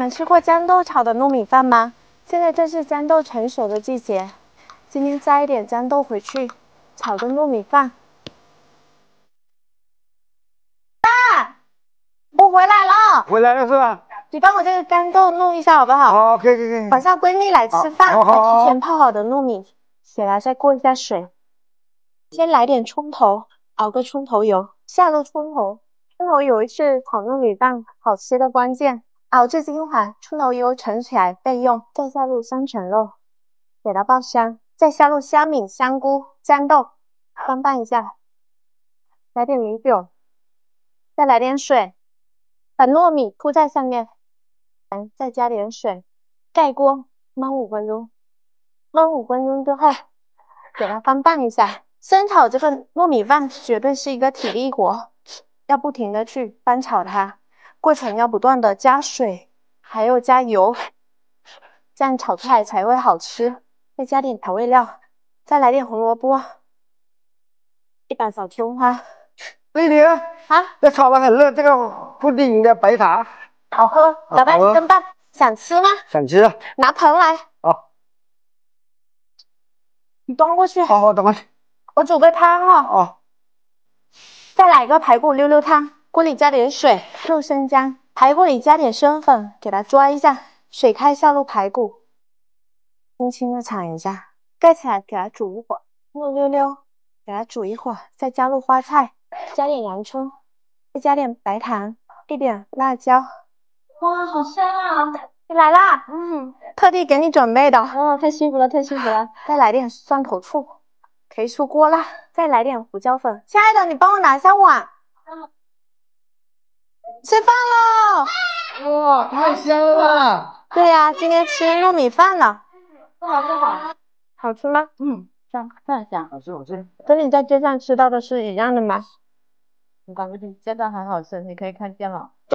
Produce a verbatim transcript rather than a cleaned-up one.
们吃过豇豆炒的糯米饭吗？现在正是豇豆成熟的季节，今天摘一点豇豆回去，炒个糯米饭。爸，我回来了。 回来了是吧？ 你帮我这个干豆弄一下好不好？ 好，可以可以可以。 晚上闺蜜来吃饭， 好好好把提前泡好的糯米起来，再过一下水。先来点葱头，熬个葱头油，下入葱头。葱头油是炒糯米饭好吃的关键。熬至金黄，葱头油盛起来备用。再下入三层肉，给它爆香。再下入虾米、香菇、豇豆，翻拌一下。来点米酒，再来点水，把糯米铺在上面，再加点水，盖锅焖五分钟。焖五分钟之后，给它翻拌一下。生炒这个糯米饭绝对是一个体力活，要不停的去翻炒它，过程要不断的加水，还有加油，这样炒出来才会好吃。再加点调味料，再来点红萝卜，一把小葱花。 丽丽啊，这炒的很热，这个布丁的白茶好喝，老板你跟拌，想吃吗？ 想吃啊， 拿盆来。 好， 你端过去。 好好，等会。 我煮个汤哦。 哦。 再来一个排骨溜溜汤，锅里加点水，入生姜，排骨里加点生粉，给它抓一下，水开下入排骨，轻轻的铲一下，盖起来给它煮一会儿，肉溜溜，给它煮一会儿，再加入花菜，加点洋葱，再加点白糖，一点辣椒。哇，好香啊！你来啦，嗯，特地给你准备的。哦，太幸福了，太幸福了。再来点蒜头醋，可以出锅啦。再来点胡椒粉。亲爱的，你帮我拿一下碗。嗯，吃饭喽！ 哇，太香了。 对呀、啊，今天吃糯米饭了。 不好吃好。 好吃吗？ 嗯，香，非常香。 好吃好吃。 跟你在街上吃到的是一样的吗？ 我感觉比街上还好吃，你可以看见了。